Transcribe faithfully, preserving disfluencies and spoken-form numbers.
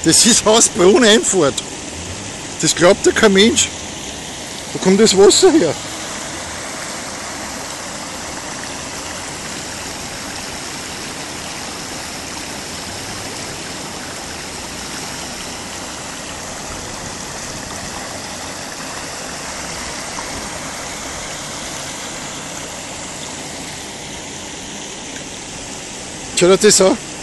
Das ist Hausbrunn-Einfahrt. Das glaubt ja kein Mensch. Wo kommt das Wasser her? Schau dir das an.